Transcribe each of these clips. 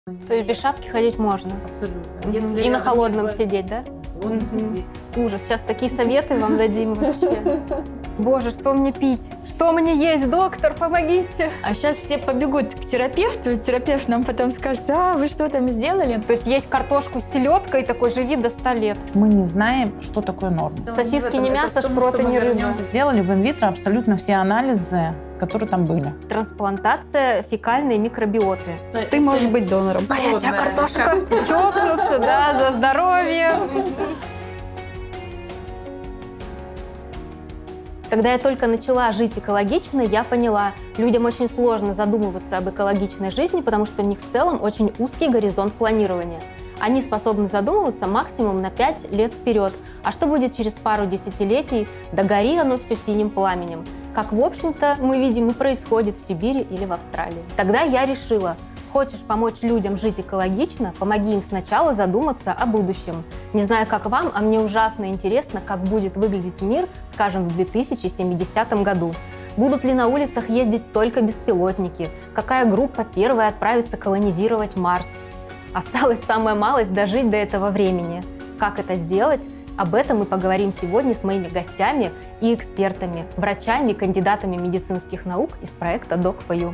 То есть без шапки ходить можно? Абсолютно. И на холодном сидеть, да? Сидеть. Ужас. Сейчас такие советы вам дадим вообще. Боже, что мне пить? Что мне есть, доктор, помогите! А сейчас все побегут к терапевту, и терапевт нам потом скажет: а вы что там сделали? То есть есть картошку с селедкой, такой живи до 100 лет. Мы не знаем, что такое норма. Сосиски не мясо, шпроты не рыба. Сделали в инвитро абсолютно все анализы, которые там были. Трансплантация фекальной микробиоты. Ты можешь быть донором. Горячая картошка. Чокнуться, да, за здоровье. Когда я только начала жить экологично, я поняла, людям очень сложно задумываться об экологичной жизни, потому что у них в целом очень узкий горизонт планирования. Они способны задумываться максимум на 5 лет вперед. А что будет через пару десятилетий? Да гори оно все синим пламенем. Как, в общем-то, мы видим и происходит в Сибири или в Австралии. Тогда я решила, хочешь помочь людям жить экологично, помоги им сначала задуматься о будущем. Не знаю, как вам, а мне ужасно интересно, как будет выглядеть мир, скажем, в 2070 году. Будут ли на улицах ездить только беспилотники? Какая группа первая отправится колонизировать Марс? Осталась самая малость дожить до этого времени. Как это сделать? Об этом мы поговорим сегодня с моими гостями и экспертами, врачами, кандидатами медицинских наук из проекта Doc4U.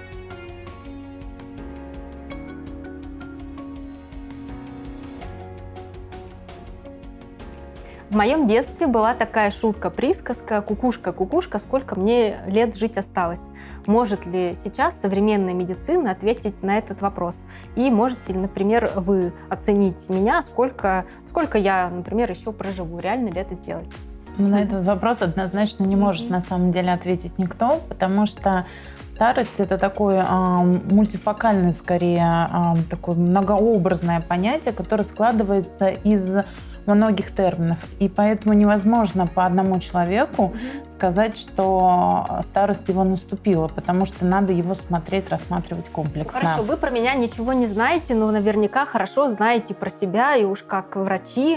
В моем детстве была такая шутка-присказка: «Кукушка, сколько мне лет жить осталось?» Может ли сейчас современная медицина ответить на этот вопрос? И можете ли, например, вы оценить меня, сколько я, например, еще проживу? Реально ли это сделать? На этот вопрос однозначно не может на самом деле ответить никто, потому что старость — это такое мультифокальное, скорее, такое многообразное понятие, которое складывается из многих терминов. И поэтому невозможно по одному человеку сказать, что старость его наступила, потому что надо его смотреть, рассматривать комплексно. Хорошо, вы про меня ничего не знаете, но наверняка хорошо знаете про себя, и уж как врачи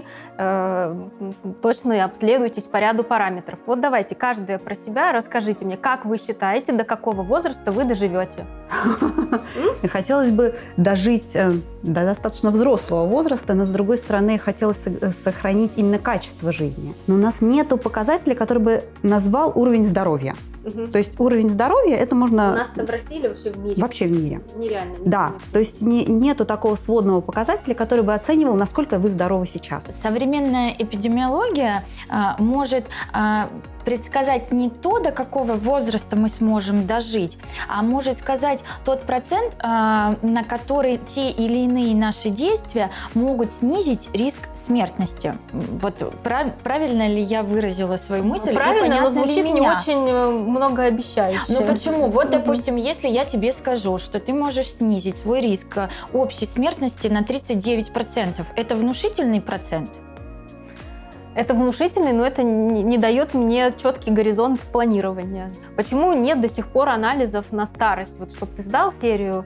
точно обследуйтесь по ряду параметров. Вот давайте, каждая про себя расскажите мне, как вы считаете, до какого возраста вы доживете? Хотелось бы дожить до достаточно взрослого возраста, но, с другой стороны, хотелось сохранить именно качество жизни. Но у нас нету показателя, который бы назвал уровень здоровья. То есть уровень здоровья, это можно... У нас-то в России или вообще в мире? Вообще в мире. Нереально. Да, то есть нету такого сводного показателя, который бы оценивал, насколько вы здоровы сейчас. Современная эпидемиология может предсказать не то, до какого возраста мы сможем дожить, а может сказать тот процент, на который те или иные наши действия могут снизить риск смертности. Вот правильно ли я выразила свою мысль? Правильно, но звучит не меня? Очень многообещающе. Ну почему? Вот, допустим, если я тебе скажу, что ты можешь снизить свой риск общей смертности на 39%, это внушительный процент? Это внушительный, но это не дает мне четкий горизонт планирования. Почему нет до сих пор анализов на старость? Вот чтобы ты сдал серию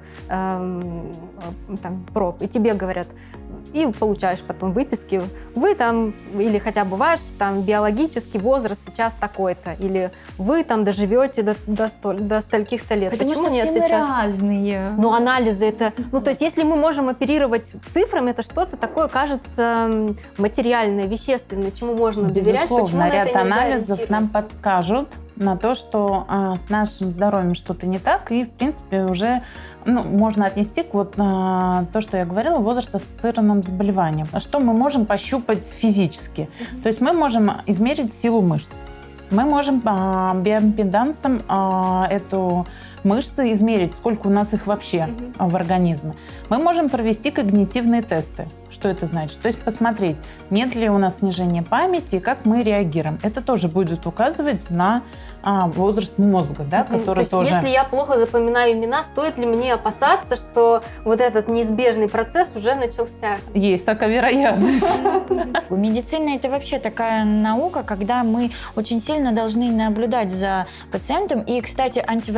проб, и тебе говорят, и получаешь потом выписки, вы там, или хотя бы ваш там биологический возраст сейчас такой-то, или вы там доживете до стольких-то лет. Потому почему что нет все сейчас? Разные. Но анализы это... Ну, то есть, если мы можем оперировать цифрами, это что-то такое, кажется, материальное, вещественное, чему можно доверять. Безусловно, почему на ряд это нельзя анализов нам ориентироваться? подскажут на то, что с нашим здоровьем что-то не так, и, в принципе, уже можно отнести к то, что я говорила, возраст-ассоциированным заболеваниям. Что мы можем пощупать физически? То есть мы можем измерить силу мышц. Мы можем биоимпедансом эту мышцу измерить, сколько у нас их вообще в организме. Мы можем провести когнитивные тесты. Что это значит? То есть посмотреть, нет ли у нас снижения памяти и как мы реагируем. Это тоже будет указывать на возраст мозга, да, который То есть, если я плохо запоминаю имена, стоит ли мне опасаться, что вот этот неизбежный процесс уже начался? Есть такая вероятность. Медицина — это вообще такая наука, когда мы очень сильно должны наблюдать за пациентом. И, кстати, антивозрастная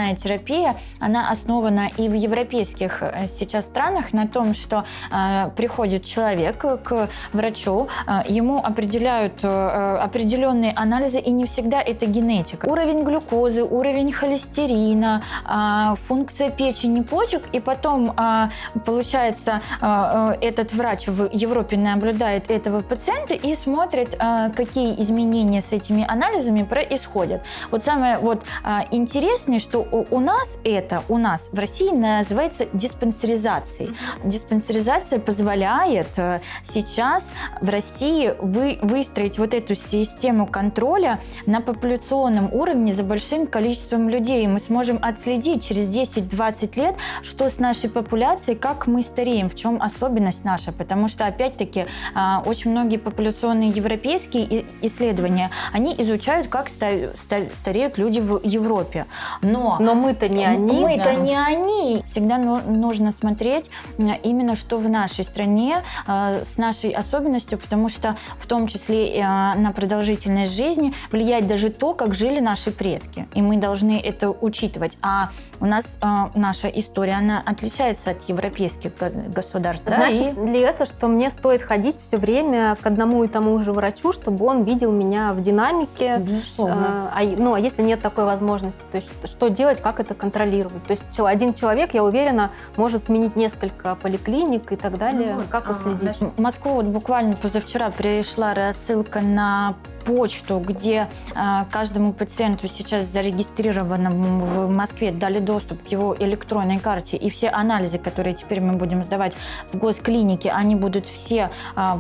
возрастная терапия, она основана и в европейских сейчас странах на том, что приходит человек к врачу, ему определяют определенные анализы, и не всегда это генетика. Уровень глюкозы, уровень холестерина, функция печени, почек, и потом, получается, этот врач в Европе наблюдает этого пациента и смотрит, какие изменения с этими анализами происходят. Вот самое интересное, что у нас в России называется диспансеризацией. Диспансеризация позволяет сейчас в России выстроить вот эту систему контроля на популяционном уровне за большим количеством людей. Мы сможем отследить через 10-20 лет, что с нашей популяцией, как мы стареем, в чем особенность наша. Потому что, опять-таки, очень многие популяционные европейские исследования, они изучают, как стареют люди в Европе. Но мы-то не они. Мы-то не они. Всегда нужно смотреть именно, что в нашей стране с нашей особенностью, потому что в том числе на продолжительность жизни влияет даже то, как жили наши предки. И мы должны это учитывать. А у нас наша история, она отличается от европейских государств. Значит ли это, что мне стоит ходить все время к одному и тому же врачу, чтобы он видел меня в динамике? Безусловно. А если нет такой возможности, то есть что делать, как это контролировать? То есть один человек, я уверена, может сменить несколько поликлиник и так далее. Как уследить? В Москву вот буквально позавчера пришла рассылка на почту, где каждому пациенту сейчас зарегистрированному в Москве дали доступ к его электронной карте, и все анализы, которые теперь мы будем сдавать в госклинике, они будут все на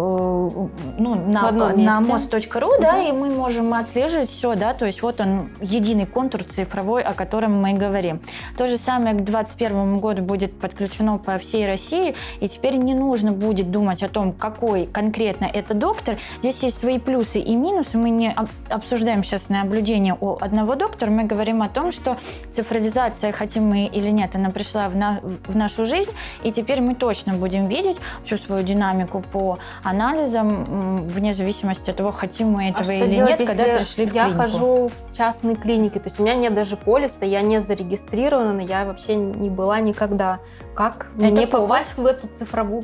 most.ru, да, и мы можем отслеживать все, да, то есть вот он, единый контур цифровой, о котором мы говорим. То же самое к 2021 году будет подключено по всей России, и теперь не нужно будет думать о том, какой конкретно это доктор. Здесь есть свои плюсы и минусы. Мы не обсуждаем сейчас наблюдение у одного доктора, мы говорим о том, что цифровизация, хотим мы или нет, она пришла в нашу жизнь, и теперь мы точно будем видеть всю свою динамику по анализам, вне зависимости от того, хотим мы этого или делать, нет, когда пришли в клинику. Я хожу в частные клиники, то есть у меня нет даже полиса, я не зарегистрирована, я вообще не была никогда. Как мне попасть в эту цифровую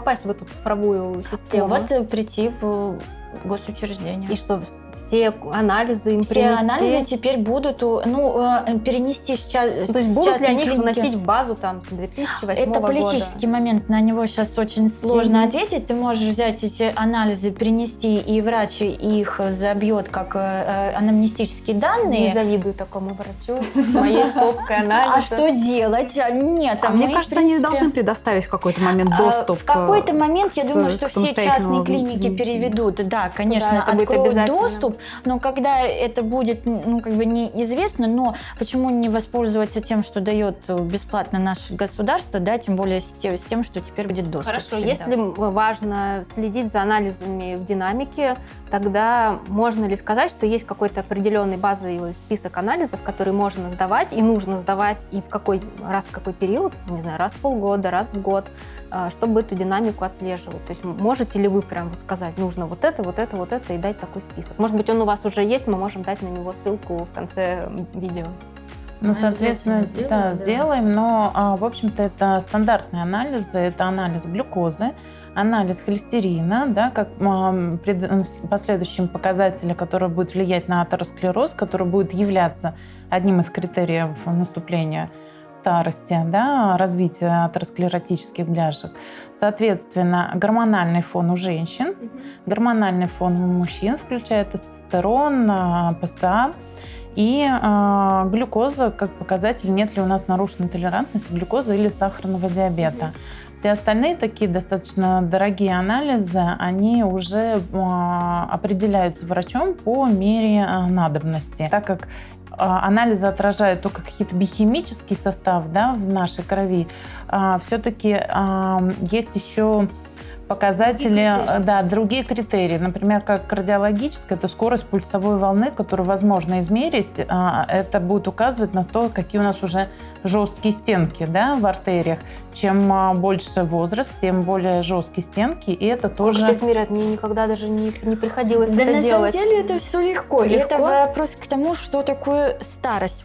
систему? Повод прийти в госучреждение. И что, все анализы им все принести? Анализы теперь будут перенести сейчас. То есть будут ли они их вносить в базу там, с 2008 года? Это политический момент, на него сейчас очень сложно ответить. Ты можешь взять эти анализы, принести, и врач их забьет как анамнестические данные. Не завидую такому врачу, моей стопкой анализа. А что делать? Нет. Мне кажется, они должны предоставить в какой-то момент доступ. В какой-то момент, я думаю, что все частные клиники переведут. Да, конечно, откроют доступ. Но когда это будет, неизвестно, но почему не воспользоваться тем, что дает бесплатно наше государство, да, тем более с тем, что теперь будет доступ. Хорошо, всегда. если важно следить за анализами в динамике, тогда можно ли сказать, что есть какой-то определенный базовый список анализов, которые можно сдавать и нужно сдавать, и в какой период, не знаю, раз в полгода, раз в год, чтобы эту динамику отслеживать? То есть можете ли вы прям сказать, нужно вот это, и дать такой список? Может быть, он у вас уже есть, мы можем дать на него ссылку в конце видео. Соответственно, сделаем, но, в общем-то, это стандартные анализы. Это анализ глюкозы, анализ холестерина, да, как последующим показателем, который будет влиять на атеросклероз, который будет являться одним из критериев наступления старости, да, развития атеросклеротических бляшек. Соответственно, гормональный фон у женщин, гормональный фон у мужчин, включая тестостерон, ПСА, и глюкоза как показатель, нет ли у нас нарушенной толерантности глюкозы или сахарного диабета. Все остальные такие достаточно дорогие анализы, они уже определяются врачом по мере надобности, так как анализы отражают только какие-то биохимический состав, да, в нашей крови, все-таки есть еще показатели, другие критерии. Например, как кардиологическая, это скорость пульсовой волны, которую возможно измерить. Это будет указывать на то, какие у нас уже жесткие стенки, да, в артериях. Чем больше возраст, тем более жесткие стенки. И это тоже... Как это измерять? Мне никогда даже не приходилось это делать. На самом деле это все легко. И это вопрос к тому, что такое старость. Вот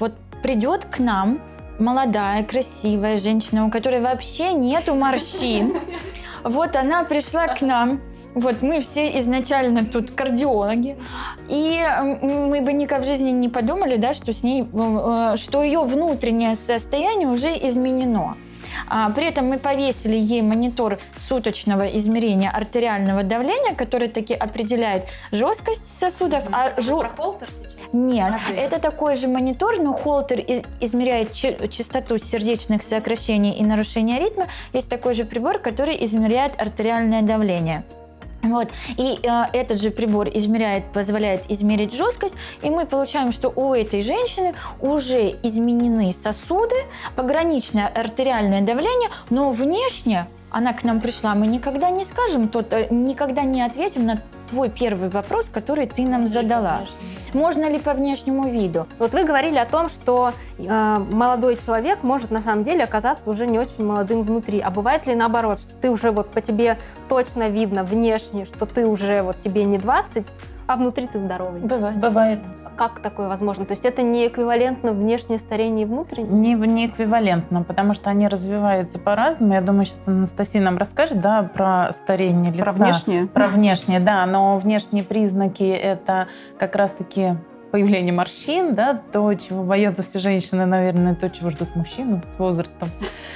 придет к нам молодая, красивая женщина, у которой вообще нету морщин. Вот она пришла к нам. Вот мы все изначально тут кардиологи, и мы бы никак в жизни не подумали, да, что с ней, что ее внутреннее состояние уже изменено. При этом мы повесили ей монитор суточного измерения артериального давления, который таки определяет жесткость сосудов. Про холтер сейчас? Нет, это такой же монитор, но холтер измеряет частоту сердечных сокращений и нарушения ритма. Есть такой же прибор, который измеряет артериальное давление. Вот. И этот же прибор позволяет измерить жесткость, и мы получаем, что у этой женщины уже изменены сосуды, пограничное артериальное давление, но внешне она к нам пришла, мы никогда не скажем, никогда не ответим на твой первый вопрос, который ты нам задала. Можно ли по внешнему виду? Вот вы говорили о том, что молодой человек может на самом деле оказаться уже не очень молодым внутри. А бывает ли наоборот, что ты уже вот по тебе точно видно внешне, что ты уже вот тебе не 20, а внутри ты здоровый? Бывает. Как такое возможно? То есть это не эквивалентно внешнее старение и внутреннее? Не эквивалентно, потому что они развиваются по-разному. Я думаю, сейчас Анастасия нам расскажет, да, про старение лица. Про внешнее? Про внешнее, да. Но внешние признаки – это как раз-таки появление морщин, да, то, чего боятся все женщины, наверное, то, чего ждут мужчины с возрастом.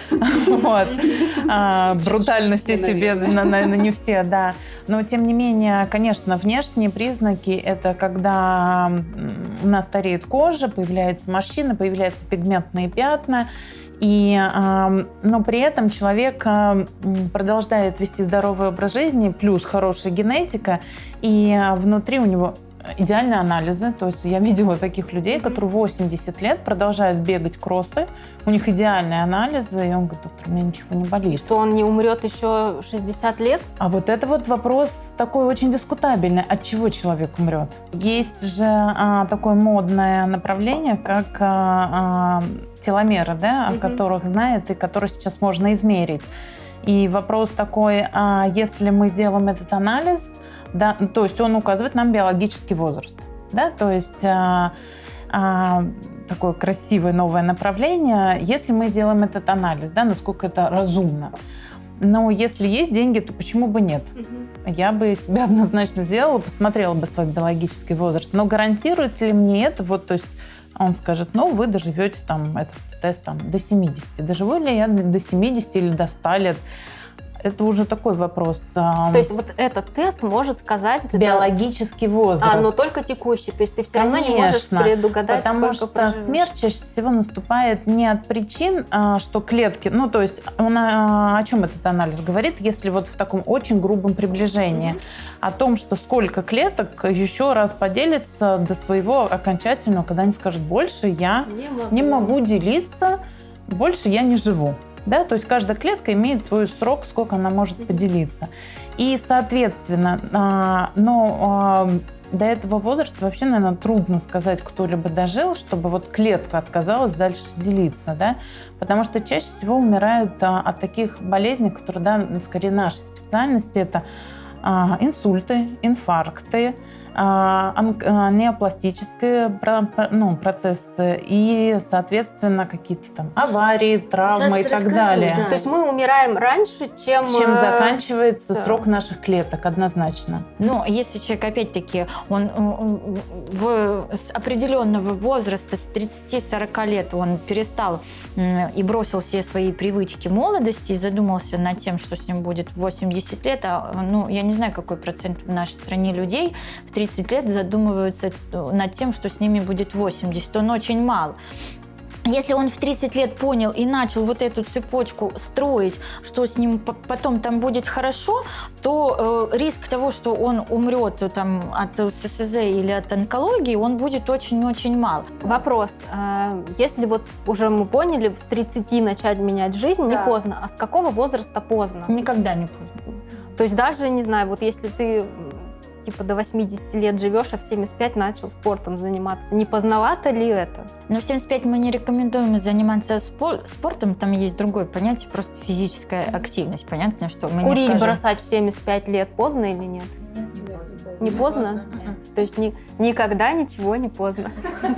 Брутальности себе, наверное, не все, да. Но, тем не менее, конечно, внешние признаки – это когда у нас стареет кожа, появляются морщины, появляются пигментные пятна, но при этом человек продолжает вести здоровый образ жизни, плюс хорошая генетика, и внутри у него идеальные анализы. То есть я видела таких людей, которые 80 лет продолжают бегать кроссы, у них идеальные анализы, и он говорит: доктор, у меня ничего не болит. Что он не умрет еще 60 лет? А вот это вот вопрос такой очень дискутабельный. От чего человек умрет? Есть же такое модное направление, как теломеры, да, о которых знает и которые сейчас можно измерить. И вопрос такой: если мы сделаем этот анализ, да, то есть он указывает нам биологический возраст, да, то есть такое красивое новое направление, если мы сделаем этот анализ, да, насколько это разумно. Но если есть деньги, то почему бы нет? Я бы себя однозначно сделала, посмотрела бы свой биологический возраст. Но гарантирует ли мне это? Вот, то есть он скажет: ну, вы доживете там, этот тест там, до 70. Доживу ли я до 70 или до 100 лет? Это уже такой вопрос. То есть вот этот тест может сказать... Биологический возраст. но только текущий. То есть ты все равно не можешь предугадать, потому сколько что проживешь. смерть чаще всего наступает не от причин, что клетки... Ну, то есть о чем этот анализ говорит, если вот в таком очень грубом приближении? О том, что сколько клеток еще раз поделится до своего окончательного, когда они скажут: больше я не могу делиться, больше я не живу. Да, то есть каждая клетка имеет свой срок, сколько она может поделиться. И, соответственно, до этого возраста вообще, наверное, трудно сказать, кто-либо дожил, чтобы вот клетка отказалась дальше делиться, да, потому что чаще всего умирают от таких болезней, которые, да, скорее нашей специальности, это инсульты, инфаркты, неопластические процессы и, соответственно, какие-то там аварии, травмы и так далее. Да. То есть мы умираем раньше, чем заканчивается срок наших клеток, однозначно. Но если человек, опять-таки, он с определенного возраста, с 30-40 лет, он перестал и бросил все свои привычки молодости и задумался над тем, что с ним будет в 80 лет, я не знаю, какой процент в нашей стране людей в 30 лет задумываются над тем, что с ними будет 80, он очень мал. Если он в 30 лет понял и начал вот эту цепочку строить, что с ним потом там будет хорошо, то риск того, что он умрет там, от ССЗ или от онкологии, он будет очень-очень мал. Вопрос. Если вот уже мы поняли, с 30 начать менять жизнь, не поздно, а с какого возраста поздно? Никогда не поздно. То есть даже, не знаю, вот если ты типа до 80 лет живешь, а в 75 начал спортом заниматься. Не поздновато ли это? Но в 75 мы не рекомендуем заниматься спортом, там есть другое понятие, просто физическая активность. Понятно, что мы Курить не скажем... бросать в 75 лет поздно или нет? Не поздно? То есть никогда ничего не поздно.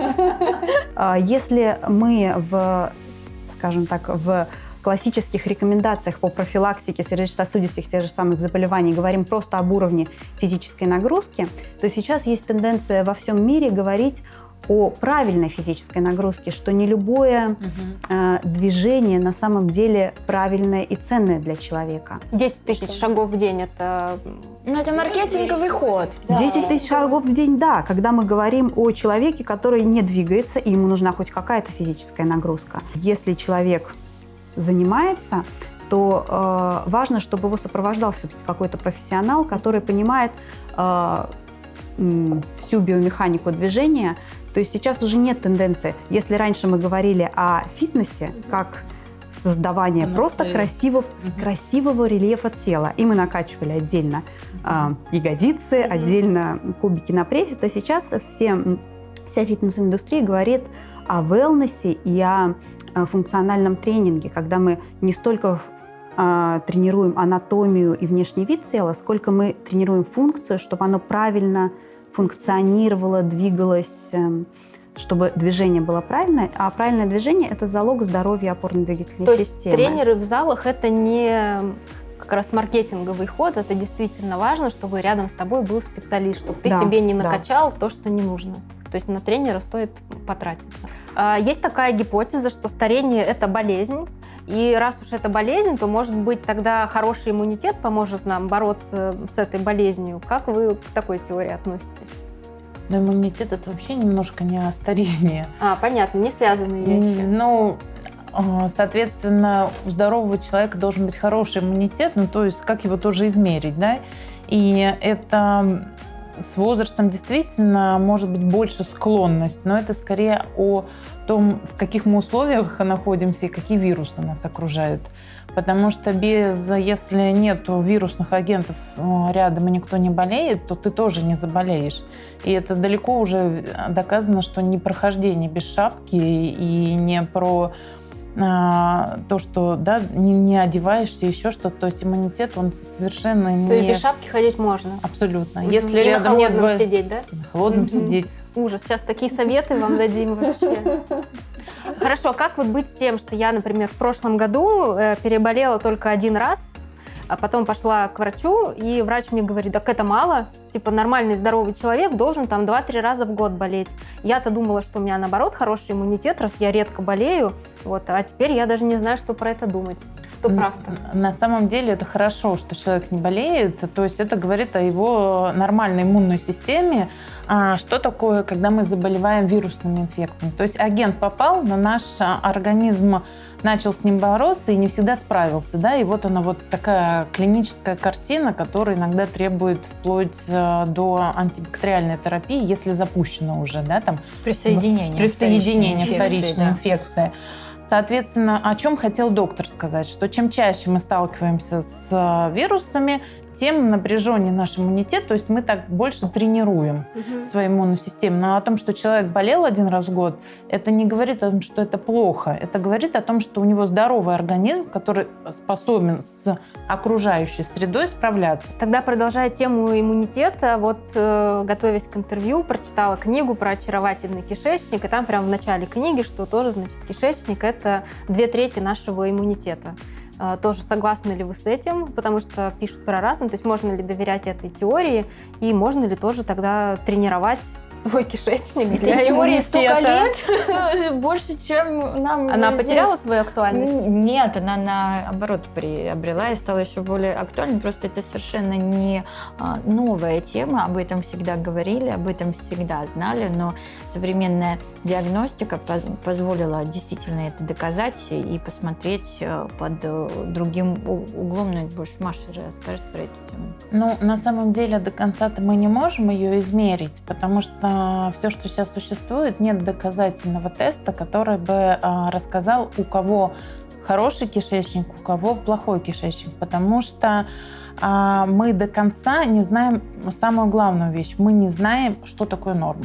Если мы скажем так, в классических рекомендациях по профилактике сердечно-сосудистых тех же самых заболеваний говорим просто об уровне физической нагрузки, то сейчас есть тенденция во всем мире говорить о правильной физической нагрузке, что не любое движение на самом деле правильное и ценное для человека. 10 тысяч шагов в день – это… Ну, это маркетинговый ход. 10 тысяч шагов в день, да, когда мы говорим о человеке, который не двигается, и ему нужна хоть какая-то физическая нагрузка. Если человек занимается, то важно, чтобы его сопровождал все-таки какой-то профессионал, который понимает всю биомеханику движения. То есть сейчас уже нет тенденции. Если раньше мы говорили о фитнесе, как создавание просто красивого рельефа тела, и мы накачивали отдельно ягодицы, отдельно кубики на прессе, то сейчас вся фитнес-индустрия говорит о wellness и о функциональном тренинге, когда мы не столько тренируем анатомию и внешний вид тела, сколько мы тренируем функцию, чтобы оно правильно функционировало, двигалось, чтобы движение было правильное. А правильное движение – это залог здоровья опорно-двигательной системы. То есть тренеры в залах – это не как раз маркетинговый ход, это действительно важно, чтобы рядом с тобой был специалист, чтобы ты себе не накачал то, что не нужно. То есть на тренера стоит потратиться. Есть такая гипотеза, что старение – это болезнь. И раз уж это болезнь, то, может быть, тогда хороший иммунитет поможет нам бороться с этой болезнью. Как вы к такой теории относитесь? Но иммунитет – это вообще немножко не старение. Понятно, не связанные вещи. Ну, соответственно, у здорового человека должен быть хороший иммунитет, ну, то есть как его тоже измерить, да? И это с возрастом действительно может быть больше склонность, но это скорее о том, в каких мы условиях находимся и какие вирусы нас окружают. Потому что если нет вирусных агентов рядом и никто не болеет, то ты тоже не заболеешь. И это далеко уже доказано, что не прохождение без шапки и не про то, что не одеваешься, еще что-то. То есть иммунитет, он совершенно не… То есть без шапки ходить можно? Абсолютно. Если и рядом на холодном сидеть, да? На холодном сидеть. Ужас. Сейчас такие советы вам дадим вообще. Хорошо, как вот быть с тем, что я, например, в прошлом году переболела только один раз, а потом пошла к врачу, и врач мне говорит: так это мало, типа нормальный здоровый человек должен там 2-3 раза в год болеть. Я-то думала, что у меня наоборот хороший иммунитет, раз я редко болею, а теперь я даже не знаю, что про это думать. Что прав-то? На самом деле это хорошо, что человек не болеет, то есть это говорит о его нормальной иммунной системе. Что такое, когда мы заболеваем вирусными инфекциями? То есть агент попал, но наш организм начал с ним бороться и не всегда справился, да, и вот она такая клиническая картина, которая иногда требует вплоть до антибактериальной терапии, если запущена уже, да, там присоединение вторичной инфекции. Соответственно, о чем хотел доктор сказать, что чем чаще мы сталкиваемся с вирусами, тем напряженнее наш иммунитет, то есть мы так больше тренируем свою иммунную систему. Но о том, что человек болел один раз в год, это не говорит о том, что это плохо. Это говорит о том, что у него здоровый организм, который способен с окружающей средой справляться. Тогда, продолжая тему иммунитета, готовясь к интервью, прочитала книгу про очаровательный кишечник, и там прямо в начале книги, что тоже, значит, кишечник – это 2/3 нашего иммунитета. Тоже согласны ли вы с этим? Потому что пишут про разное. То есть можно ли доверять этой теории? И можно ли тоже тогда тренировать свой кишечник для теории иммунитета? 100 лет больше, чем нам. Она потеряла свою актуальность? Нет, она наоборот приобрела и стала еще более актуальной. Просто это совершенно не новая тема. Об этом всегда говорили, об этом всегда знали. Но современная диагностика позволила действительно это доказать и посмотреть под другим углом. Но больше Маша расскажет про эту тему. Ну, на самом деле до конца-то мы не можем ее измерить, потому что все, что сейчас существует, нет доказательного теста, который бы рассказал, у кого хороший кишечник, у кого плохой кишечник, потому что мы до конца не знаем самую главную вещь. Мы не знаем, что такое норма.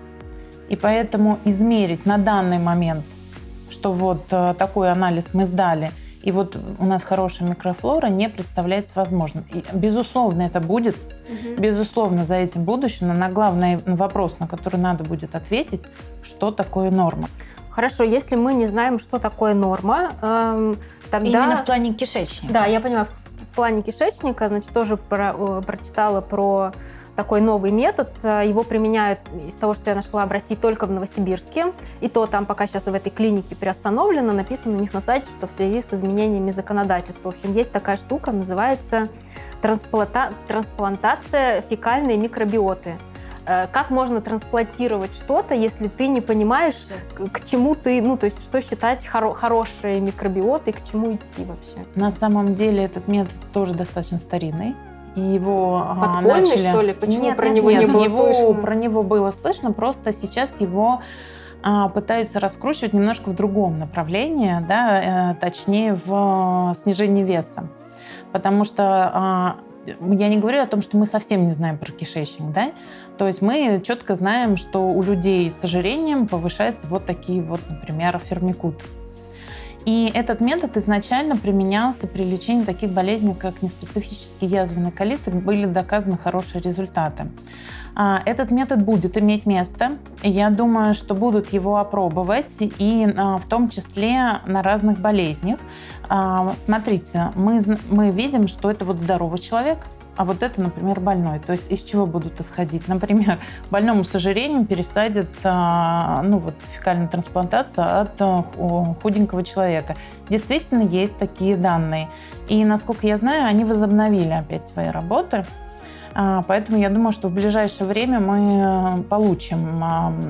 И поэтому измерить на данный момент, что такой анализ мы сдали, и вот у нас хорошая микрофлора не представляется возможным. И, безусловно, это будет, безусловно, за этим будущее, но на главный вопрос, на который надо будет ответить, что такое норма. Хорошо, если мы не знаем, что такое норма, тогда... Именно в плане кишечника. Да, я понимаю, в плане кишечника, значит, тоже прочитала про такой новый метод. Его применяют, из того, что я нашла, в России только в Новосибирске. И то там пока сейчас в этой клинике приостановлено. Написано у них на сайте, что в связи с изменениями законодательства. В общем, есть такая штука, называется трансплантация фекальной микробиоты. Как можно трансплантировать что-то, если ты не понимаешь, к чему ты, ну, то есть что считать хорошей микробиотой, к чему идти вообще? На самом деле этот метод тоже достаточно старинный. И его подпольный, начали... что ли? Почему нет, про нет, него нет, не было слышно? Про него было слышно, просто сейчас его пытаются раскручивать немножко в другом направлении, да, точнее в снижении веса. Потому что я не говорю о том, что мы совсем не знаем про кишечник, да? То есть мы четко знаем, что у людей с ожирением повышаются вот такие вот, например, фермикуты. И этот метод изначально применялся при лечении таких болезней, как неспецифический язвенный колит, и были доказаны хорошие результаты. Этот метод будет иметь место. Я думаю, что будут его опробовать, и в том числе на разных болезнях. Смотрите, мы видим, что это вот здоровый человек, а вот это, например, больной. То есть из чего будут исходить? Например, больному с ожирением пересадят фекальную трансплантацию от худенького человека. Действительно, есть такие данные. И, насколько я знаю, они возобновили опять свои работы. Поэтому я думаю, что в ближайшее время мы получим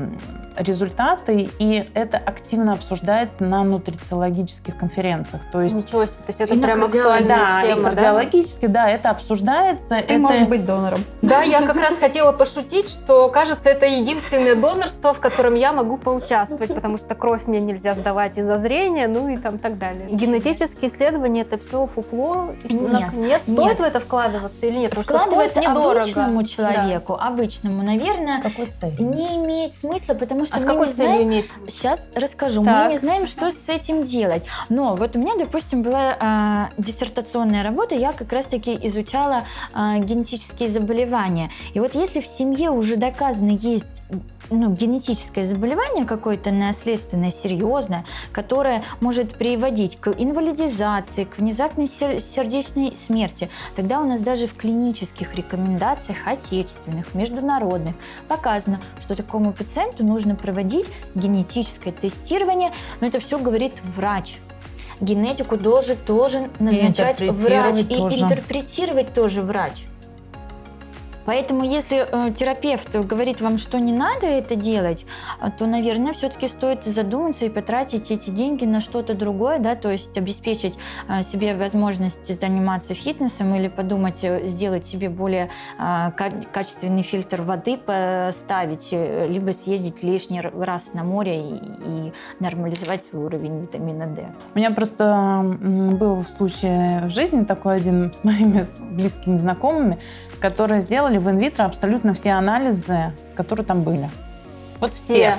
результаты, и это активно обсуждается на нутрициологических конференциях. То есть, ничего себе, то есть это прям актуальная тема, и кардиологически, да, это обсуждается. Ты можешь быть донором. Да, я как раз хотела пошутить, что, кажется, это единственное донорство, в котором я могу поучаствовать, потому что кровь мне нельзя сдавать из-за зрения, ну и там так далее. Генетические исследования — это все фуфло? Нет, стоит в это вкладываться или нет? Потому что стоит недорого. Обычному человеку, обычному, наверное, с какой целью? Не имеет смысла, потому что с какой целью иметь? Сейчас расскажу. Так. Мы не знаем, что с этим делать. Но вот у меня, допустим, была диссертационная работа, я как раз-таки изучала генетические заболевания. И вот если в семье уже доказано есть генетическое заболевание какое-то наследственное, серьезное, которое может приводить к инвалидизации, к внезапной сердечной смерти, тогда у нас даже в клинических рекомендациях отечественных, международных показано, что такому пациенту нужно проводить генетическое тестирование, но это все говорит врач. Генетику должен назначать врач и интерпретировать тоже врач. Поэтому, если терапевт говорит вам, что не надо это делать, то, наверное, все-таки стоит задуматься и потратить эти деньги на что-то другое, да, то есть обеспечить себе возможность заниматься фитнесом или подумать, сделать себе более качественный фильтр воды поставить, либо съездить лишний раз на море и нормализовать свой уровень витамина D. У меня просто был случай в жизни такой один с моими близкими знакомыми, которые сделали в инвитро абсолютно все анализы, которые там были. Вот все.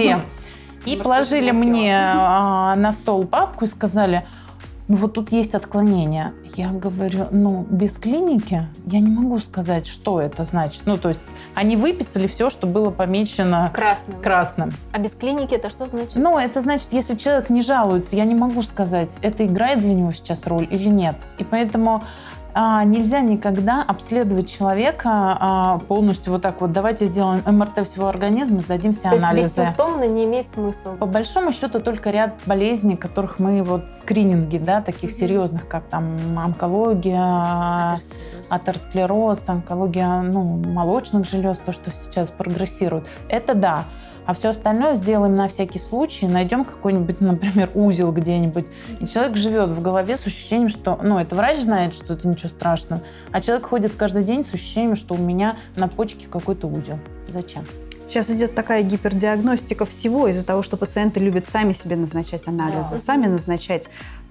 И положили мне на стол папку и сказали, вот тут есть отклонения. Я говорю, без клиники я не могу сказать, что это значит. То есть они выписали все, что было помечено красным. А без клиники это что значит? Это значит, если человек не жалуется, я не могу сказать, это играет для него сейчас роль или нет. И поэтому нельзя никогда обследовать человека полностью вот так вот. Давайте сделаем МРТ всего организма, сдадим все анализы. То есть бессимптомно не имеет смысла? По большому счету только ряд болезней, которых мы скрининги, да, таких серьезных, как там онкология, атеросклероз, онкология молочных желез, то, что сейчас прогрессирует. Это да. А все остальное сделаем на всякий случай, найдем какой-нибудь, например, узел где-нибудь, и человек живет в голове с ощущением, что, это врач знает, что это ничего страшного, а человек ходит каждый день с ощущением, что у меня на почке какой-то узел. Зачем? Сейчас идет такая гипердиагностика всего из-за того, что пациенты любят сами себе назначать анализы, сами назначать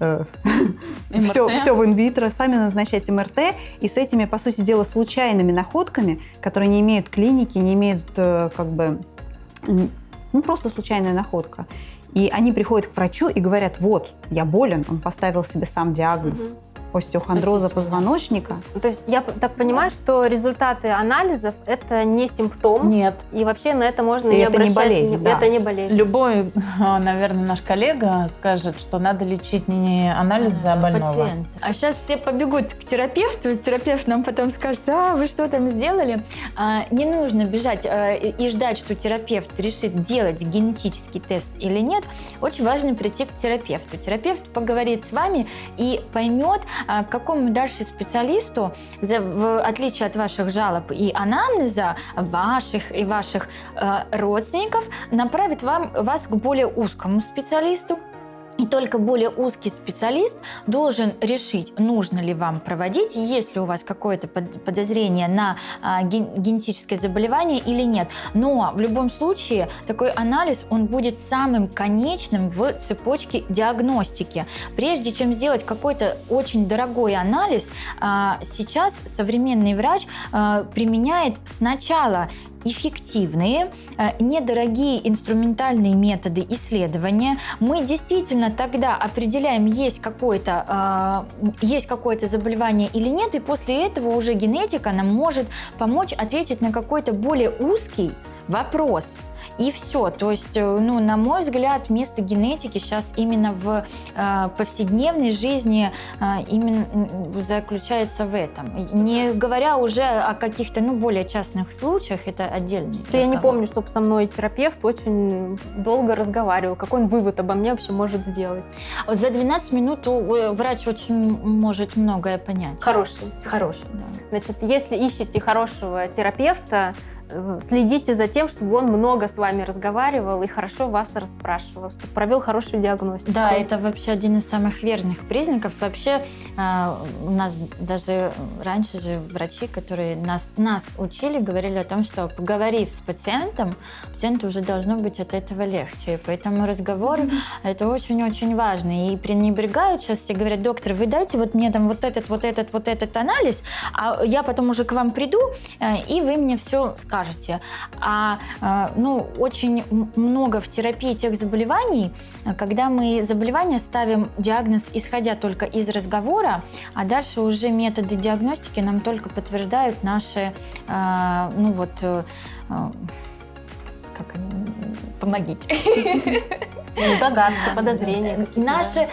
все в инвитро, сами назначать МРТ, и с этими, по сути дела, случайными находками, которые не имеют клиники, не имеют просто случайная находка. И они приходят к врачу и говорят, вот, я болен, он поставил себе сам диагноз. Остеохондроза позвоночника. То есть я так понимаю, что результаты анализов – это не симптом? Нет. И вообще на это можно И не это обращать. не болезнь, да. Это не болезнь. Любой, наверное, наш коллега скажет, что надо лечить не анализы, а больного. Пациента. А сейчас все побегут к терапевту, и терапевт нам потом скажет, вы что там сделали? Не нужно бежать и ждать, что терапевт решит, делать генетический тест или нет. Очень важно прийти к терапевту. Терапевт поговорит с вами и поймет, к какому дальше специалисту, в отличие от ваших жалоб и анамнеза, ваших и ваших родственников, направит вас к более узкому специалисту. И только более узкий специалист должен решить, нужно ли вам проводить, есть ли у вас какое-то подозрение на генетическое заболевание или нет. Но в любом случае такой анализ, он будет самым конечным в цепочке диагностики. Прежде чем сделать какой-то очень дорогой анализ, сейчас современный врач применяет сначала эффективные, недорогие инструментальные методы исследования. Мы действительно тогда определяем, есть какое-то заболевание или нет, и после этого уже генетика нам может помочь ответить на какой-то более узкий вопрос. И все. То есть, на мой взгляд, место генетики сейчас именно в повседневной жизни именно заключается в этом. Не говоря уже о каких-то более частных случаях, это отдельный разговор. Я не помню, чтобы со мной терапевт очень долго разговаривал. Какой он вывод обо мне вообще может сделать? За 12 минут врач очень может многое понять. Хороший. Хороший, да. Значит, если ищете хорошего терапевта, следите за тем, чтобы он много с вами разговаривал и хорошо вас расспрашивал, чтобы провел хорошую диагностику. Да, это вообще один из самых верных признаков. Вообще у нас даже раньше же врачи, которые нас учили, говорили о том, что поговорив с пациентом, пациенту уже должно быть от этого легче. И поэтому разговор это очень-очень важно. И пренебрегают сейчас все, говорят, доктор, вы дайте мне там вот этот анализ, а я потом уже к вам приду, и вы мне все скажете. Очень много в терапии тех заболеваний, когда мы заболевания ставим диагноз, исходя только из разговора, а дальше уже методы диагностики нам только подтверждают наши, помогите. Догадки, подозрения. Наши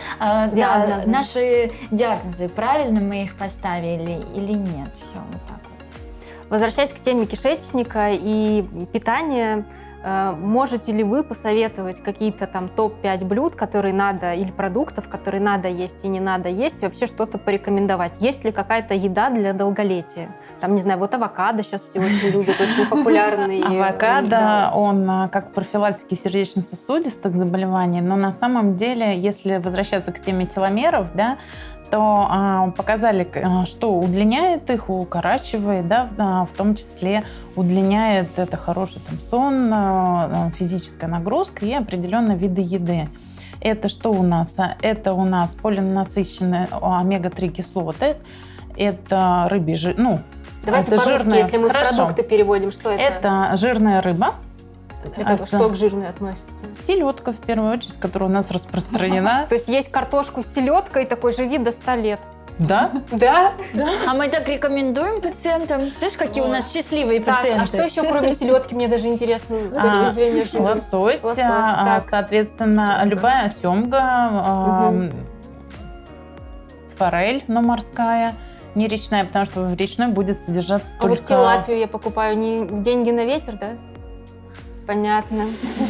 диагнозы, правильно мы их поставили или нет. Все, вот так вот. Возвращаясь к теме кишечника и питания, можете ли вы посоветовать какие-то там топ-5 блюд, которые надо, или продуктов, которые надо есть и не надо есть, и вообще что-то порекомендовать? Есть ли какая-то еда для долголетия? Там, не знаю, авокадо сейчас все очень любят, очень популярный. Авокадо, он как профилактики сердечно-сосудистых заболеваний, но на самом деле, если возвращаться к теме теломеров, то показали, что удлиняет их, укорачивает, в том числе удлиняет это хороший сон, физическая нагрузка и определенные виды еды. Это что у нас? Это у нас полиненасыщенные омега-3 кислоты, это рыбий жир, давайте по-русски, если мы продукты переводим, что это? Это жирная рыба. Это что к жирной относится? Селедка, в первую очередь, которая у нас распространена. То есть есть картошку с селедкой, такой живи до 100 лет. Да? Да? А мы так рекомендуем пациентам. Знаешь, какие у нас счастливые пациенты. А что еще, кроме селедки, мне даже интересно, с точки зрения жира? Лосось, соответственно, любая семга, форель, но морская, не речная, потому что в речной будет содержаться только... А вот тилапию я покупаю не деньги на ветер, да? Понятно.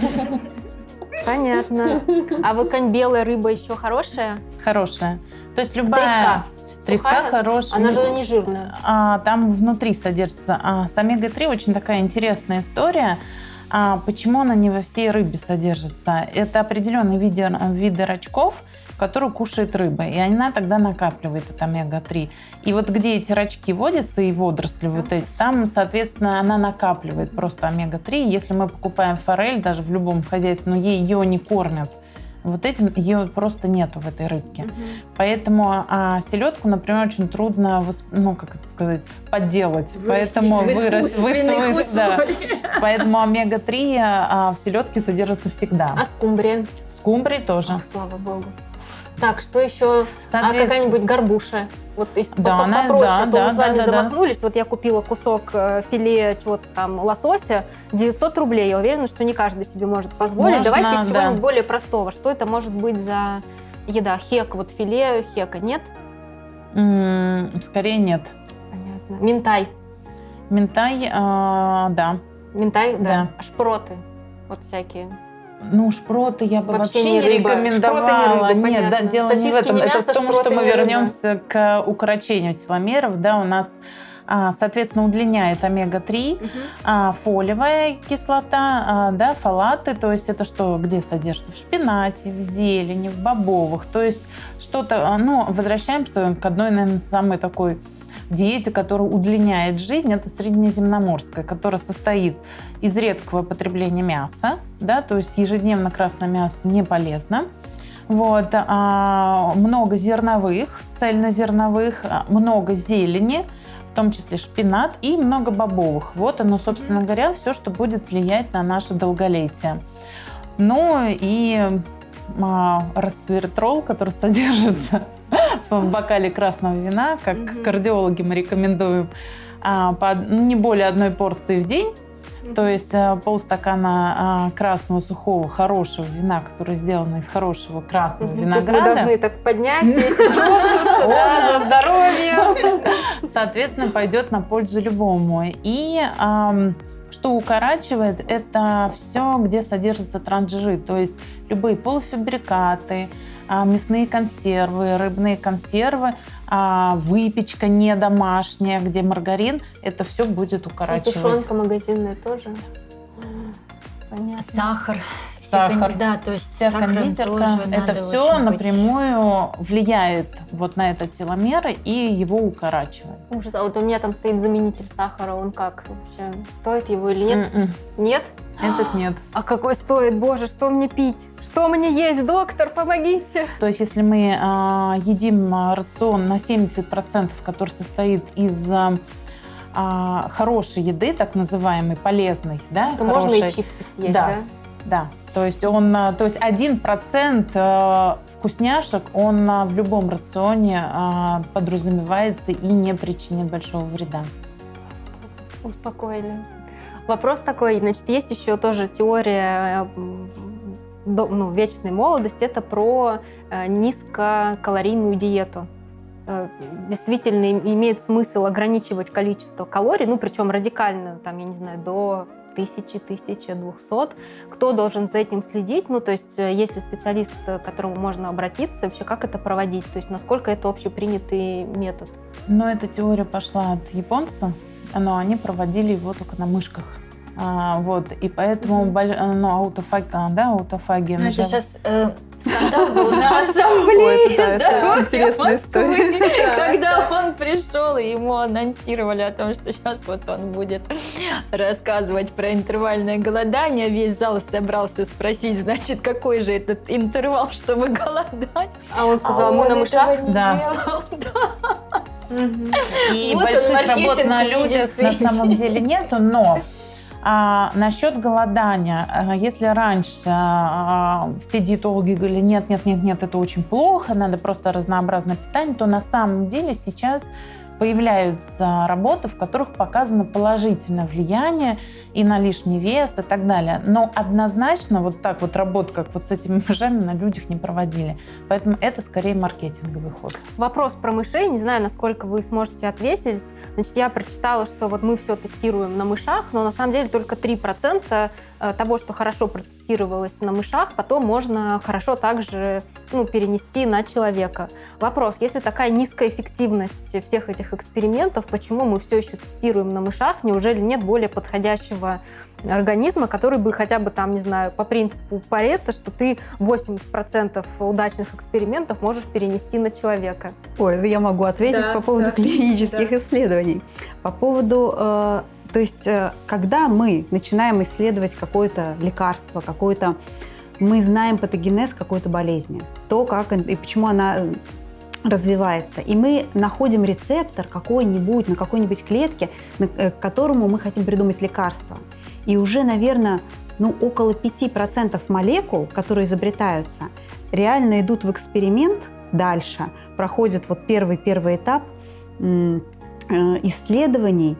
Понятно. А вот белая рыба еще хорошая? Хорошая. То есть любая... Треска хорошая. Она же не жирная. Там внутри содержится. С омега-3 очень такая интересная история. Почему она не во всей рыбе содержится? Это определенные виды рачков, которые кушает рыба, и она тогда накапливает это омега-3. И вот где эти рачки водятся и водоросли вот эти, там, соответственно, она накапливает просто омега-3. Если мы покупаем форель даже в любом хозяйстве, но ее не кормят, вот этим ее просто нету в этой рыбке. Поэтому селедку, например, очень трудно, подделать. Поэтому вырастить. Поэтому омега-3 в селедке содержится всегда. А скумбрия? Скумбрии тоже. Ах, слава богу. Так, что еще? Соответственно, Какая-нибудь горбуша? Вот если Да, она- попроще, да, то да, мы с вами да, да. замахнулись. Вот я купила кусок филе чего-то там лосося, 900 рублей. Я уверена, что не каждый себе может позволить. Можно, Давайте из да. чего-нибудь более простого. Что это может быть за еда? Хек, вот филе хека, нет? Скорее нет. Понятно. Минтай. Минтай, да. Минтай, да. Да. А шпроты? Вот всякие. Ну, шпроты я бы Вообще вообще не не рыба. рекомендовала. Шпроты не рыба, Нет, да, понятно. дело не в Сосиски этом. не Это мясо, в том, шпроты что мы не рыба. вернемся к укорочению теломеров. Да, у нас, соответственно, удлиняет омега-3, фолиевая кислота, да, фолаты. То есть это что, где содержится? В шпинате, в зелени, в бобовых. То есть что-то, ну, возвращаемся к одной, наверное, самой такой диете, которая удлиняет жизнь, это среднеземноморская, которая состоит из редкого потребления мяса, да, то есть ежедневно красное мясо не полезно. Вот, много зерновых, цельнозерновых, много зелени, в том числе шпинат, и много бобовых. Вот оно, собственно говоря, все, что будет влиять на наше долголетие. Ну и ресвератрол, который содержится в бокале красного вина, как кардиологи мы рекомендуем, не более одной порции в день. То есть полстакана красного сухого хорошего вина, которое сделано из хорошего красного винограда. Мы должны так поднять эти чокнуться, да, за здоровье. Соответственно, пойдет на пользу любому. И что укорачивает, это все, где содержатся трансжиры, то есть любые полуфабрикаты, мясные консервы, рыбные консервы, выпечка не домашняя, где маргарин, это все будет И укорачивать. тушенка магазинная тоже. Понятно. Сахар. Сахар. Да, то есть Вся сахаром кондитерка, тоже это надо все очень быть. напрямую влияет вот на этот теломер и его укорачивает. Ужас. А вот у меня там стоит заменитель сахара, он как вообще? Стоит его или нет? Нет? Этот нет. А какой стоит? Боже, что мне пить? Что мне есть, доктор, помогите! То есть если мы едим рацион на 70%, который состоит из хорошей еды, так называемой, полезной, да, То хорошей, можно и чипсы съесть, да? Да, то есть 1% вкусняшек, он в любом рационе подразумевается и не причинит большого вреда. Успокоили. Вопрос такой, значит, есть еще тоже теория вечной молодости, это про низкокалорийную диету. Действительно имеет смысл ограничивать количество калорий, ну, причем радикально, там, я не знаю, до 1000-1200. Кто должен за этим следить? Ну, то есть, есть ли специалист, к которому можно обратиться, вообще как это проводить? То есть, насколько это общепринятый метод? Но эта теория пошла от японца, но они проводили его только на мышках. Вот, и поэтому аутофагия. Ну, это сейчас скандал был на ассамблее здоровья интересная Москвы, когда он пришел, и ему анонсировали о том, что сейчас вот он будет рассказывать про интервальное голодание. Весь зал собрался спросить, значит, какой же этот интервал, чтобы голодать. А он сказал, мы на мышах? Да. И Вот он, больших работ маркетинг на в людях на медицине. самом деле нету, но насчет голодания, если раньше все диетологи говорили, нет, это очень плохо, надо просто разнообразное питание, то на самом деле сейчас появляются работы, в которых показано положительное влияние и на лишний вес и так далее. Но однозначно вот так вот работу, как вот с этими мышами, на людях не проводили. Поэтому это скорее маркетинговый ход. Вопрос про мышей, не знаю, насколько вы сможете ответить. Значит, я прочитала, что вот мы все тестируем на мышах, но на самом деле только 3% того, что хорошо протестировалось на мышах, потом можно хорошо также перенести на человека. Вопрос, если такая низкая эффективность всех этих экспериментов, почему мы все еще тестируем на мышах? Неужели нет более подходящего организма, который бы хотя бы там, не знаю, по принципу Паретто, что ты 80% удачных экспериментов можешь перенести на человека? Ой, я могу ответить по поводу клинических исследований. По поводу... То есть, когда мы начинаем исследовать какое-то лекарство, мы знаем патогенез какой-то болезни, то, как и почему она развивается, и мы находим рецептор какой-нибудь на какой-нибудь клетке, к которому мы хотим придумать лекарство. И уже, наверное, около 5% молекул, которые изобретаются, реально идут в эксперимент дальше, проходят вот первый этап исследований,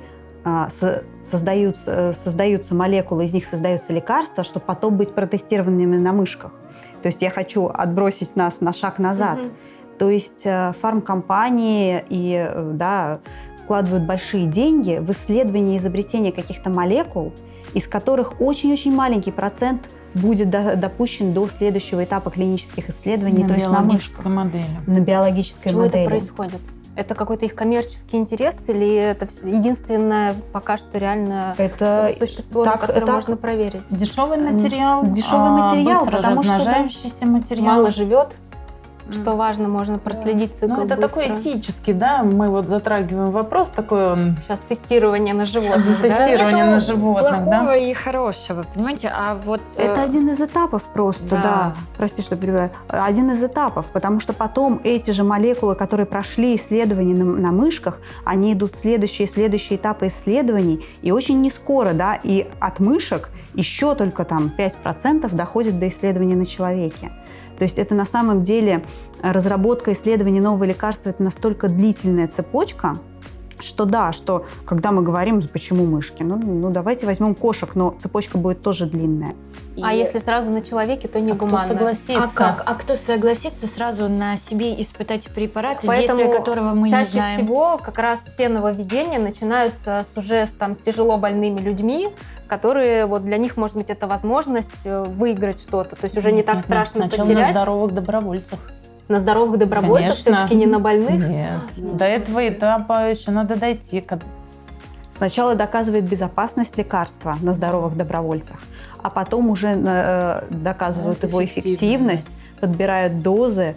создаются молекулы, из них создаются лекарства, чтобы потом быть протестированными на мышках. То есть я хочу отбросить нас на шаг назад. То есть фармкомпании вкладывают большие деньги в исследование и изобретение каких-то молекул, из которых очень-очень маленький процент будет допущен до следующего этапа клинических исследований, то есть на мышках. На биологической модели. Почему это происходит? Это какой-то их коммерческий интерес или это единственное пока что реально существо, на которое можно проверить? Дешевый материал, потому что размножающийся материал. Мало живет. Что важно, можно проследить цикл это быстро. такой этический, да, мы вот затрагиваем вопрос такой он. Сейчас тестирование на животных. Тестирование на животных, плохого и хорошего, понимаете? А вот это один из этапов просто, да. Прости, что перебиваю. Один из этапов, потому что потом эти же молекулы, которые прошли исследования на мышках, они идут в следующие этапы исследований, и очень не скоро, да, и от мышек еще только там 5% доходит до исследования на человеке. То есть это на самом деле разработка исследований нового лекарства, это настолько длительная цепочка, что когда мы говорим, почему мышки, давайте возьмем кошек, но цепочка будет тоже длинная. А если сразу на человеке, то не гуманно. Кто согласится? Кто согласится сразу на себе испытать препарат, Поэтому действие которого мы не знаем? Чаще всего как раз все нововведения начинаются с тяжело больными людьми, которые для них, может быть, это возможность выиграть что-то. То есть уже не так страшно потерять. Сначала на здоровых добровольцах. На здоровых добровольцах, все-таки не на больных? Нет. До этого этапа еще надо дойти. Сначала доказывает безопасность лекарства на здоровых добровольцах, а потом уже доказывают его эффективность, подбирают дозы,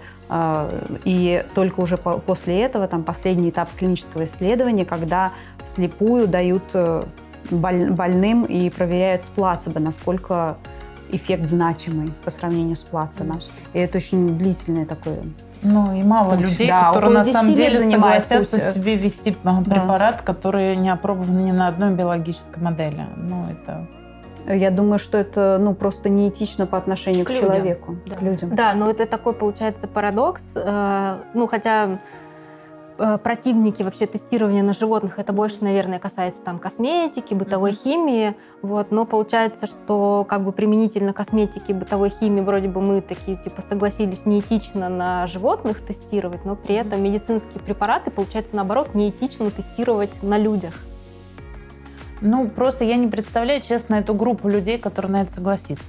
и только уже после этого, последний этап клинического исследования, когда вслепую дают больным и проверяют с плацебо, насколько эффект значимый по сравнению с плацебо. И это очень длительное такое. И мало людей, которые на самом деле согласятся себе ввести препарат, который не опробован ни на одной биологической модели. Я думаю, что это просто неэтично по отношению к человеку, к людям. Да, но это такой, получается, парадокс. Хотя противники вообще тестирования на животных, это больше, наверное, касается косметики, бытовой химии. Но получается, что применительно косметике, бытовой химии вроде бы мы такие согласились неэтично на животных тестировать, но при этом медицинские препараты, получается, наоборот, неэтично тестировать на людях. Просто я не представляю, честно, эту группу людей, которые на это согласится.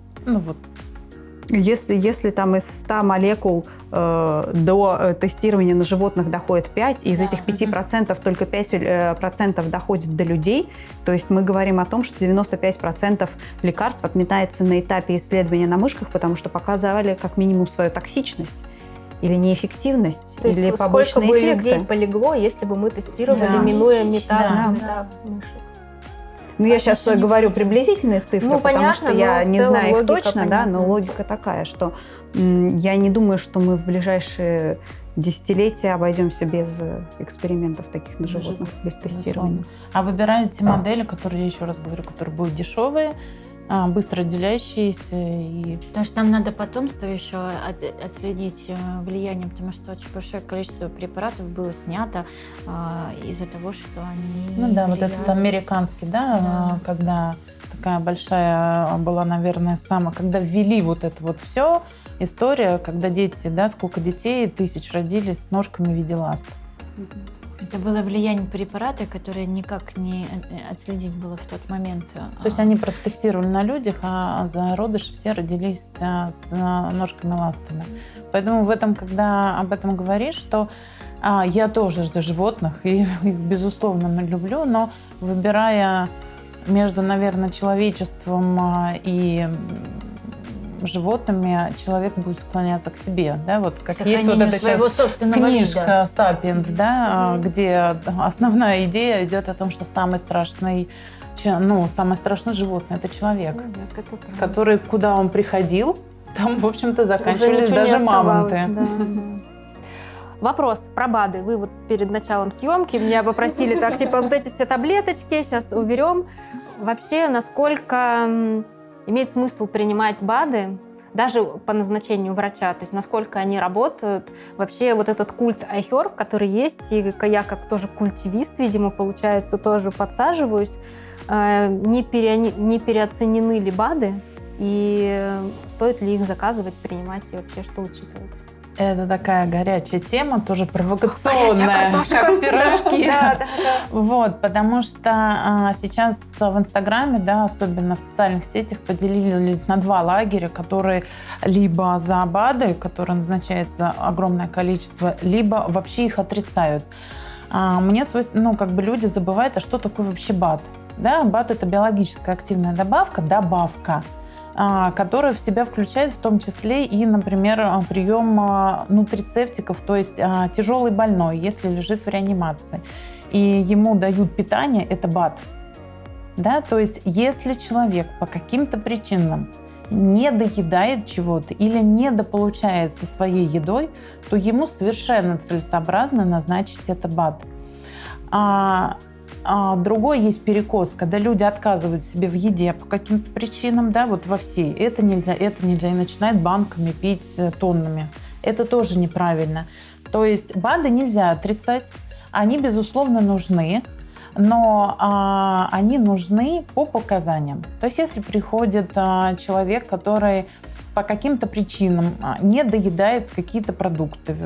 Если там из 100 молекул до тестирования на животных доходит 5, и из этих 5% только 5% доходит до людей, то есть мы говорим о том, что 95% лекарств отметается на этапе исследования на мышках, потому что показывали как минимум свою токсичность или неэффективность, то или есть побочные сколько бы эффекты. людей полегло, если бы мы тестировали, минуя этап мышек. Я сейчас говорю приблизительные цифры, потому что я не знаю их точно, но логика такая, что я не думаю, что мы в ближайшие десятилетия обойдемся без экспериментов таких на животных, без тестирования. А выбирают те модели, которые, я еще раз говорю, которые будут дешевые, быстро делящиеся. Потому что нам надо потомство еще отследить влияние, потому что очень большое количество препаратов было снято из-за того, что они вот этот американский, когда такая большая была, наверное, когда ввели это все, история, когда дети, сколько детей, тысяч родились с ножками в виде ласт. Это было влияние препарата, которое никак не отследить было в тот момент. То есть они протестировали на людях, а зародыши все родились с ножками-ластами. Поэтому когда об этом говоришь, что я тоже за животных, и их, безусловно, люблю, но выбирая между, наверное, человечеством и животными, человек будет склоняться к себе, как есть эта книжка «Сапиенс», где основная идея идет о том, что самое страшное животное – это человек, который, куда он приходил, там, в общем-то, заканчивались даже мамонты. Вопрос про БАДы. Вы перед началом съемки меня попросили эти все таблеточки сейчас уберем. Вообще, насколько имеет смысл принимать БАДы, даже по назначению врача, то есть насколько они работают. Вообще вот этот культ iHerb, который есть, и я как тоже культивист, видимо, получается, тоже подсаживаюсь, не переоценены ли БАДы, и стоит ли их заказывать, принимать, и вообще что учитывать? Это такая горячая тема, тоже провокационная, как пирожки. Вот, потому что сейчас в Инстаграме, да, особенно в социальных сетях, поделились на два лагеря, которые либо за БАДы, которые назначается огромное количество, либо вообще их отрицают. Мне свойственно, ну, как бы люди забывают, а что такое вообще БАД? Да, БАД – это биологическая активная добавка, которая в себя включает в том числе и, например, прием нутрицептиков, то есть тяжелый больной, если лежит в реанимации, и ему дают питание, это БАД. Да? То есть если человек по каким-то причинам не доедает чего-то или недополучает со своей едой, то ему совершенно целесообразно назначить это БАД. Другой есть перекос, когда люди отказывают себе в еде по каким-то причинам, да, вот во всей. Это нельзя, и начинают банками пить тоннами. Это тоже неправильно. То есть БАДы нельзя отрицать, они, безусловно, нужны, но они нужны по показаниям. То есть если приходит человек, который по каким-то причинам не доедает какие-то продукты,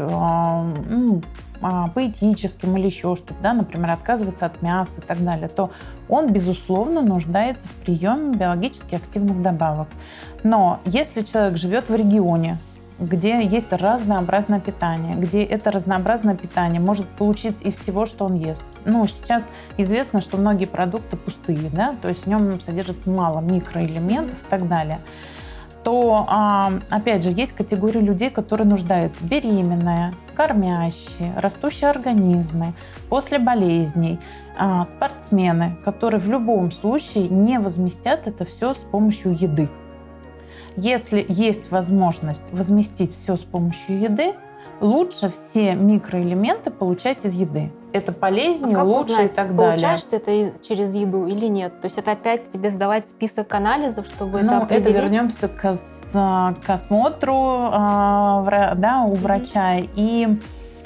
по этическим или еще что-то, да, например, отказывается от мяса и так далее, то он, безусловно, нуждается в приеме биологически активных добавок. Но если человек живет в регионе, где есть разнообразное питание, где это разнообразное питание может получить из всего, что он ест. Ну, сейчас известно, что многие продукты пустые, да, то есть в нем содержится мало микроэлементов и так далее, то, опять же, есть категория людей, которые нуждаются: беременная, кормящие, растущие организмы, после болезней, спортсмены, которые в любом случае не возместят это все с помощью еды. Если есть возможность возместить все с помощью еды, лучше все микроэлементы получать из еды. Это полезнее, лучше узнать, и так далее. Получаешь ты это через еду или нет? То есть это опять тебе сдавать список анализов, чтобы это определить? Это вернемся к осмотру да, у врача. И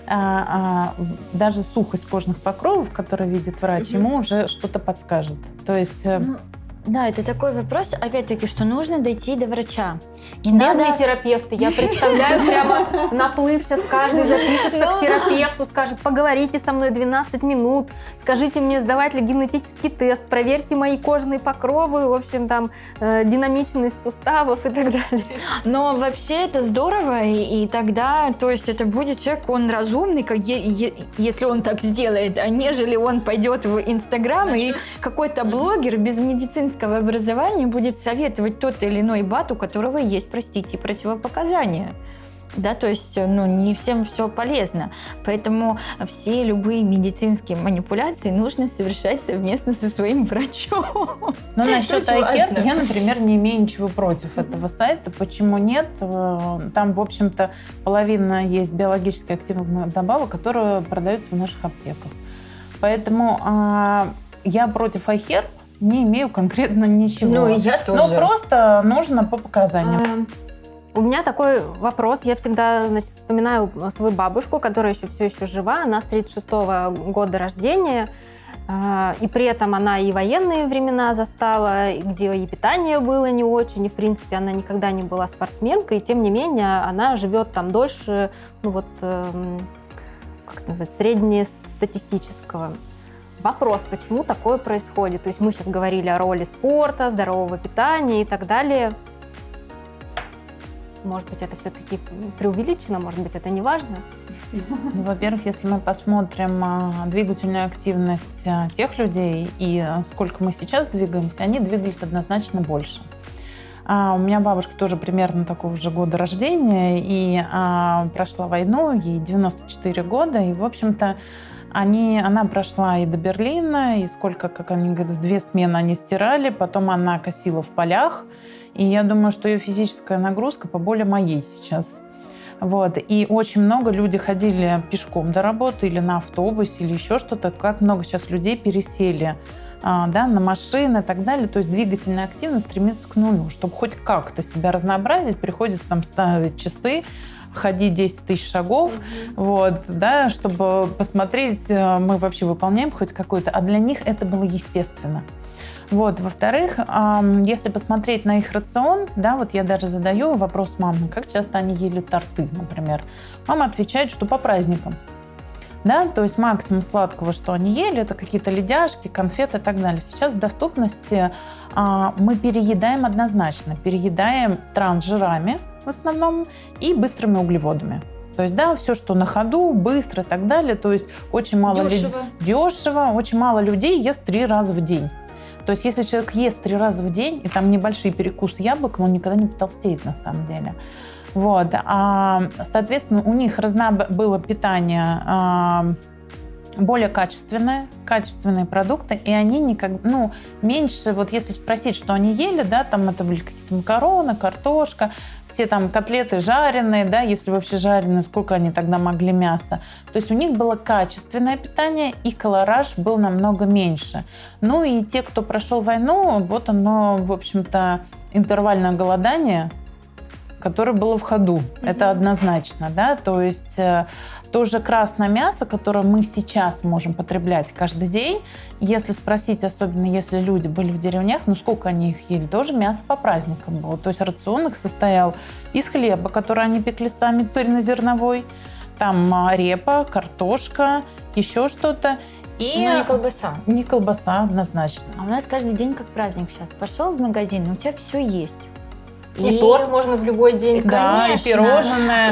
даже сухость кожных покровов, которые видит врач, ему уже что-то подскажет. То есть... Да, это такой вопрос, опять-таки, что нужно дойти до врача. Бедные терапевты, я представляю прямо наплыв, сейчас каждый запишется к терапевту, скажет: поговорите со мной 12 минут, скажите мне, сдавать ли генетический тест, проверьте мои кожные покровы, в общем, там, динамичность суставов и так далее. Но вообще это здорово, и тогда, то есть это будет человек, он разумный, если он так сделает, а нежели он пойдет в Инстаграм, и какой-то блогер без медицинского образования будет советовать тот или иной БАД, у которого есть, простите, противопоказания. Да, то есть, не всем все полезно. Поэтому все любые медицинские манипуляции нужно совершать совместно со своим врачом. Но насчет iHerb я, например, не имею ничего против этого сайта. Почему нет? Там, в общем-то, половина есть биологически активных добавок, которые продаются в наших аптеках. Поэтому я против iHerb не имею конкретно ничего. Ну, и я тоже. Но просто нужно по показаниям. У меня такой вопрос. Я всегда, вспоминаю свою бабушку, которая все еще жива. Она с 36-го года рождения. И при этом она и военные времена застала, где и питание было не очень. И, в принципе, она никогда не была спортсменкой. И, тем не менее, она живет там дольше, как это назвать, среднестатистического. Вопрос, почему такое происходит? То есть мы сейчас говорили о роли спорта, здорового питания и так далее. Может быть, это все-таки преувеличено, может быть, это не важно? Во-первых, если мы посмотрим двигательную активность тех людей и сколько мы сейчас двигаемся, они двигались однозначно больше. У меня бабушка тоже примерно такого же года рождения и прошла войну, ей 94 года, и, в общем-то, она прошла и до Берлина, и сколько, как они говорят, в 2 смены они стирали, потом она косила в полях, и я думаю, что ее физическая нагрузка поболее моей сейчас. Вот. И очень много людей ходили пешком до работы или на автобусе, или еще что-то. Как много сейчас людей пересели да, на машины и так далее. То есть двигательная активность стремится к нулю. Чтобы хоть как-то себя разнообразить, приходится там ставить часы, ходить 10 тысяч шагов, вот, да, чтобы посмотреть, мы вообще выполняем хоть какой-то, а для них это было естественно. Вот. Во-вторых, если посмотреть на их рацион, да, вот я даже задаю вопрос маме, как часто они ели торты, например. Мама отвечает, что по праздникам. Да, то есть максимум сладкого, что они ели, это какие-то ледяшки, конфеты и так далее. Сейчас в доступности мы переедаем однозначно. Переедаем трансжирами в основном и быстрыми углеводами. То есть, да, все, что на ходу, быстро и так далее. То есть очень мало дешево, очень мало людей ест 3 раза в день. То есть если человек ест 3 раза в день, и там небольшие перекусы яблоком, он никогда не потолстеет на самом деле. Вот. Соответственно, у них было питание более качественные продукты, и они меньше, вот если спросить, что они ели, да, там это были какие-то макароны, картошка, все там котлеты жареные, да, если вообще жареные, сколько они тогда могли мяса. То есть у них было качественное питание, и колораж был намного меньше. Ну и те, кто прошел войну, вот оно, в общем-то, интервальное голодание, которое было в ходу. Это однозначно, да, то есть тоже красное мясо, которое мы сейчас можем потреблять каждый день, если спросить, особенно если люди были в деревнях, ну сколько они их ели, тоже мясо по праздникам было. То есть рацион их состоял из хлеба, который они пекли сами, цельнозерновой, там репа, картошка, еще что-то. И не колбаса. Не колбаса, однозначно. А у нас каждый день как праздник сейчас. Пошел в магазин, у тебя все есть. И торт можно в любой день. Да, конечно. И пирожное.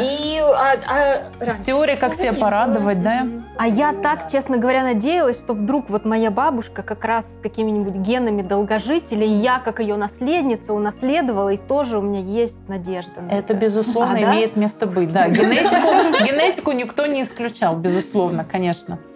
С теорией, как себя порадовать, да? А я так, честно говоря, надеялась, что вдруг вот моя бабушка как раз с какими-нибудь генами долгожителя, и я, как ее наследница, унаследовала, и тоже у меня есть надежда на это. Безусловно, имеет место быть. Да, генетику никто не исключал, безусловно, конечно.